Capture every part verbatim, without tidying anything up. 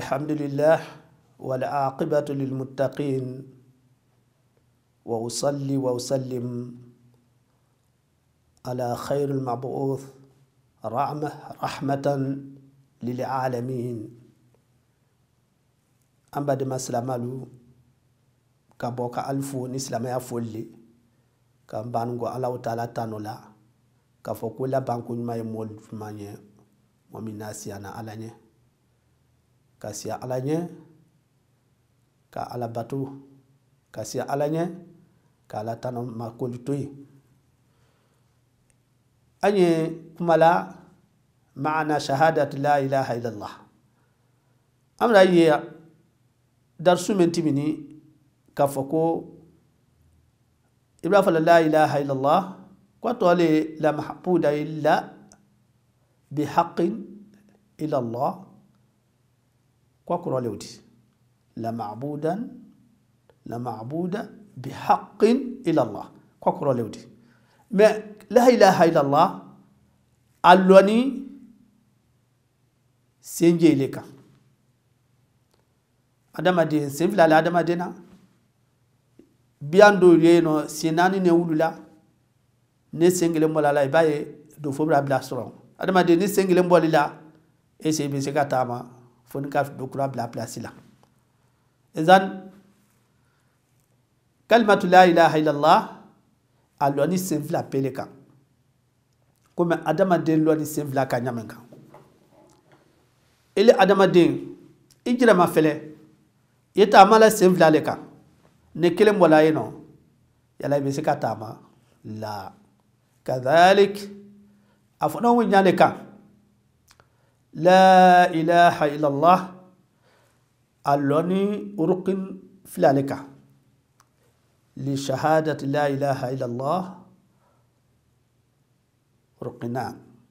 الحمد لله والعاقبة للمتقين وأصلي وأسلم على خير المبعوث رحمة رحمة للعالمين أم بعد ما سلاملو كبوك ألفو نسلام يا فولي كم بانغو الله تعالى تانولا كفوكولا بانكو ما يمول فمانية ومن ناسيانا علانية كاسيا علانية كالا باتو كاسيا علانية كالا تانو ما كولتوي أني كمالا معنا شهادة لا إله إلا الله أمنا هي درسو من تمني كفوكو إبراف لا إله إلا الله قطولي لا محبود إلا بحق إلا الله قوكرو لودي لا معبودا لا معبود بحق إلا الله قوكرو لودي ما لا إله إلا الله ألوني سنجي لك أدام دين سنفلا لا أدام دينا بياندو ينو سيناني نولولا ne sengile mbola la ibaye do fobra bla soro adama de ni sengile mboli la e se be se katama fon ka do kura bla place la ezan kalimatu la ilaha illallah aloni senfla peleka comme adama de loni senfla ka nyamenka ele adama de ijira ma fele yeta mala senfla leka ne kele mbola yeno yala be se katama la كذلك أفنو نيالك لا إله إلا الله ألوني أرقن فلالك لشهادة لا إله إلا الله رقنا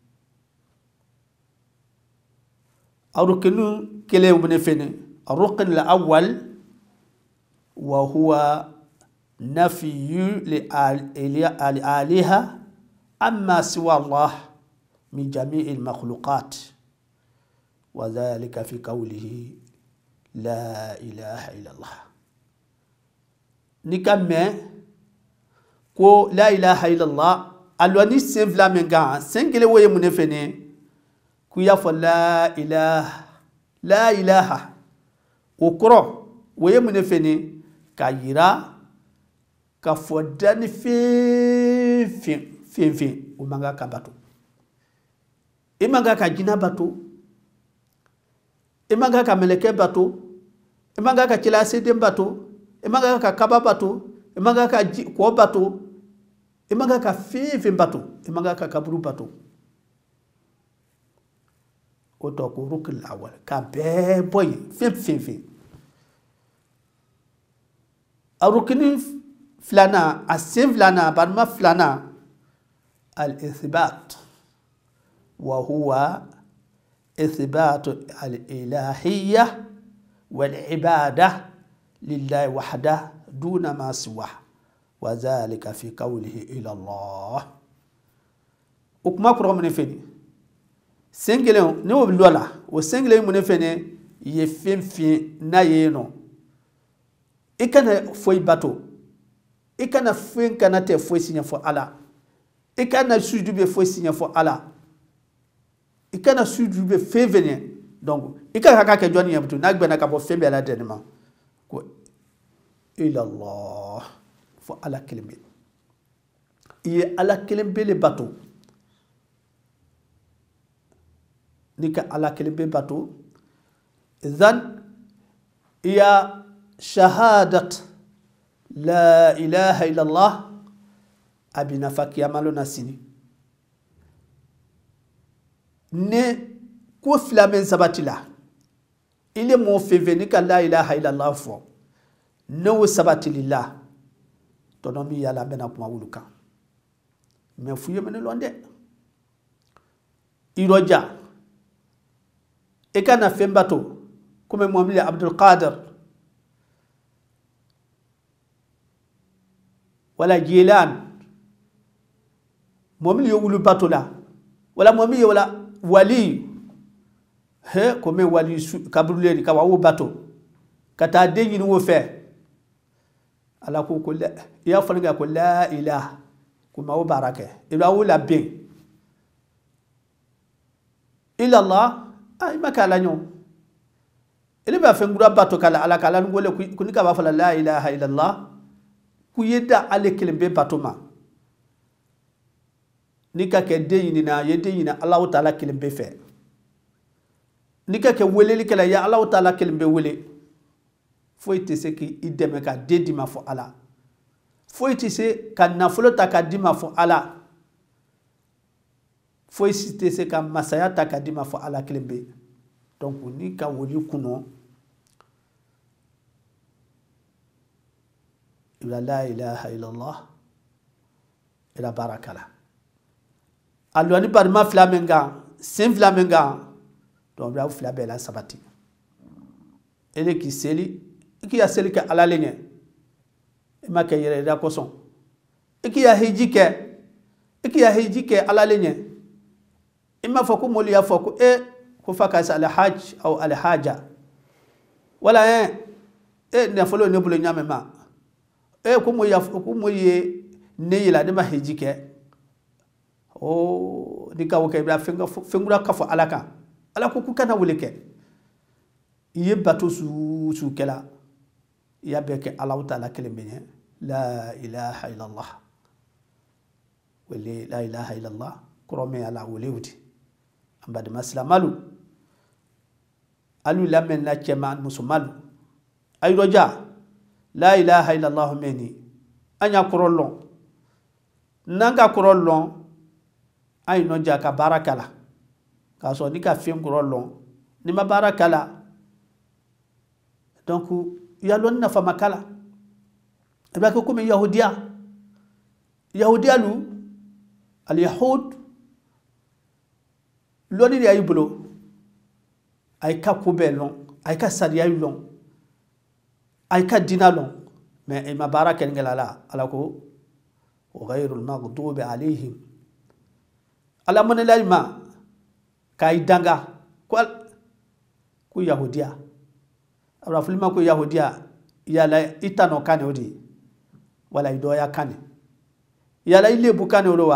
أرقن كلام بنفين الرقن الأول وهو نفي لآلهة أما سوى الله من جميع المخلوقات وذلك في قوله لا إله إلا الله نكمل كو لا إله إلا الله ألواني سنفلا منغا سنجل وي منفني كو يفو لا إله لا إله وكرو وي منفني كايرا كفوداني في في fin umanga ka bato imanga ka jina bato imanga ka meleke bato imanga ka kilase dem bato imanga ka kaba bato imanga ka ko bato imanga ka fin bato imanga ka kaburu bato oto ko rukul awal ka be boy fin fin fin arukini flana asim flana barma flana الإثبات وهو إثبات الإلهية والعبادة لله وحده دون ما سواه وذلك في قوله إلى الله وكما كرم نفني سنجلون نو بلولا وسنجلون منفني يفهم في ناينو إكنا فوي باتو إكنا فين كانت فوي سيني فو الله et quand on a su du faut signer for Allah et quand on a su du fait venir donc et quand on a que Johnny abtou nak ben ka bo fembe la dernièrement ko ila Allah fo ala kelbe et ala kelbe le bateau nika ala kelbe bateau zan ya shahadat la ilaha illa Allah abina fakia malo nasini ne ko flamen sabatila ile mo feveni ka la ilaha illa Allah fo no sabatilillah to no mi yala bena kuma wuluka me fuye mene londe iroja e kana fembato comme Muhammad Abdul Qadir wala Jilan momi yo wulu batola wala momi yo wala wali he ko me wali kabruleri ka wawo bato kata dengi ni wo fe ala ko ko ya falga ko la ilaha kuma wo barake ila wala bin illa allah ay makala nyo ile ba fe ngura bato kala ala kala ngole ku ni ka ba fala la ilaha illa allah ku yeda ale kelembe bato ma ni ka ke deyini na ye deyina allah taala kelembe fe ni ka ke weleli kala ya allah taala kelembe wele fo ite se ki ideme ka dedi ma fo ala fo ite se ka nafolo ta ka di ma fo ala fo ite se ka masaya ta ka di ma fo ala kelembe donc ni ka woli kuno ila la ilaha illallah ila barakala allo ni barma flamenga sen flamenga donc la flabe la sabati ele ki seli ki ya seli ka ala lenye ma ka yere da koson ki ya hijike ki ya hijike ala lenye imma foko moli ya foko e ko faka sa al hajj au al haja wala e e ne folo ne bulo nyame ma e ko mo ya ko mo ye ne yila de ma hijike o ni ka woke bra fenga fengura kafo alaka ala ko ku kana wulike ye bato su su kala ya beke allah taala kelembe la ilaha illa allah wali la ilaha illa allah kurome ala wulewti ambade maslamalu alu lamen na chema musumalu ay roja la ilaha illa allah meni anya kurolon nanga kurolon ay no jaka barakala ka so ni ka fim kurolon ni ma barakala donc ya lon na fama kala ba ko comme yahudiya yahudiya lu al yahud loni ya yubulo ay ka kubelon ay ka sadiya lon ay ka dinalon mais e ma baraka ngala ala ko ghayrul maghdubi alayhim ala mon lalma kay danga ko ku yahudiya abra fulma ko yahudiya yala itano kane odi wala idoya kane yala ile bukane olowa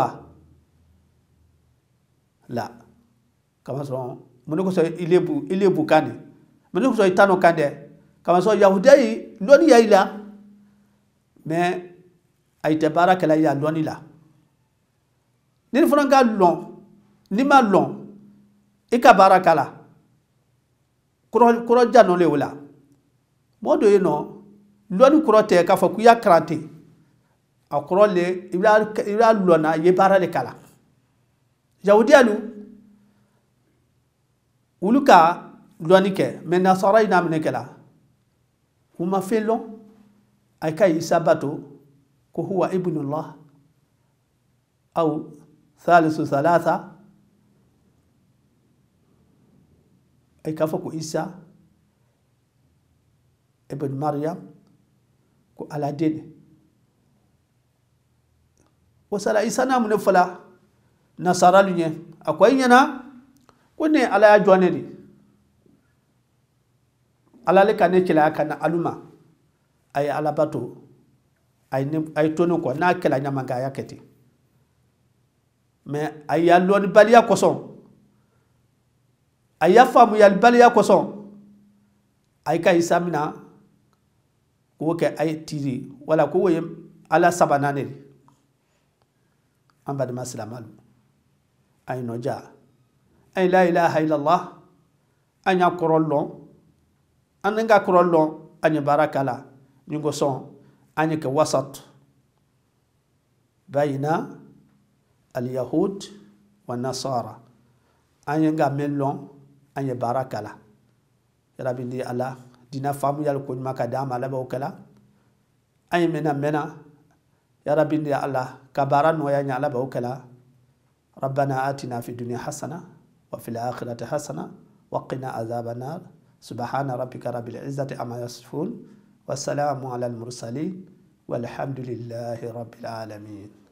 la kama so mun ko so ile bu ile bukane mun ko so itano kande kama so yahudiya yi loni ya ila mais ay tabaraka la ya loni la ni fonanga lon ni ma lon e ka barakala kuro kuro jano le wala modo yino loni kuro te ka fa ku ya krante akuro le ibra ibra lona ye bara le kala yahudiya lu uluka loni ke men nasara ina mene kala kuma felon ay kay sabato ko huwa ibnullah au thalithu thalatha ay kafa ko isa ibn maryam ko ala dene wasala isa na mun fala nasara lunye akwai yana ko ne ala ya jone ni ala le kane kila kana aluma ay ala bato ay ne ay tono ko na kila nyama ga yaketi mais ay ya loni baliya koson ay ya famu ya baliya koson ay ka isamina ko ke ay tiri wala ko woyem ala sabanane ambade maslamalu ay noja ay la ilaha illallah anya korollo ananga korollo anya barakala nyingo son anya ke wasat bayna al yahud wa nasara anya nga melon anya barakala rabindi ala dina famu yal ko maka dama la ba kala ay mena mena ya rabbi ya allah kabaran wa ya nyala ba kala ربنا آتنا في الدنيا حسنة وفي الآخرة حسنة وقنا عذاب النار سبحان ربك رب العزة عما يصفون والسلام على المرسلين والحمد لله رب العالمين.